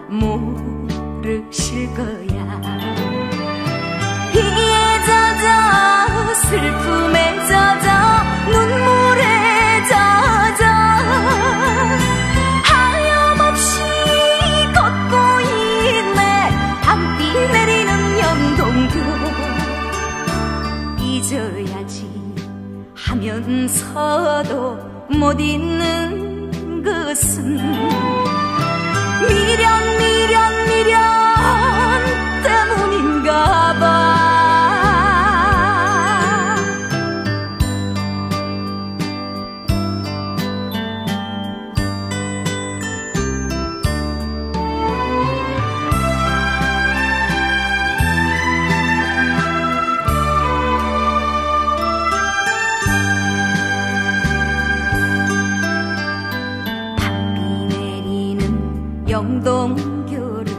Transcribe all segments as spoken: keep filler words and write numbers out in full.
모르실 거야. 비에 젖어 슬픔에 젖어 눈물에 젖어 하염없이 걷고 있네. 밤비 내리는 영동교 잊어야지 하면서도 못 잊는 것은 미련 미련 미련 때문인가 봐. 영동교를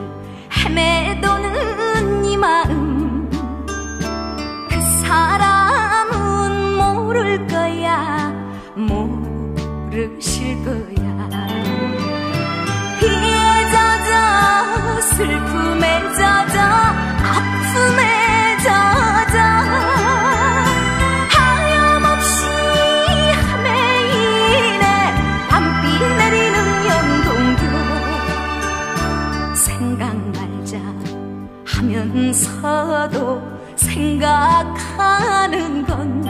헤매도는 이 마음 그 사람은 모를 거야. 모르실 거야. 비에 젖어 슬픔에 젖어 아픔에 젖어 하염없이 헤매이네. 밤비 내리는 영동교 생각 말자 하면서도 생각하는 건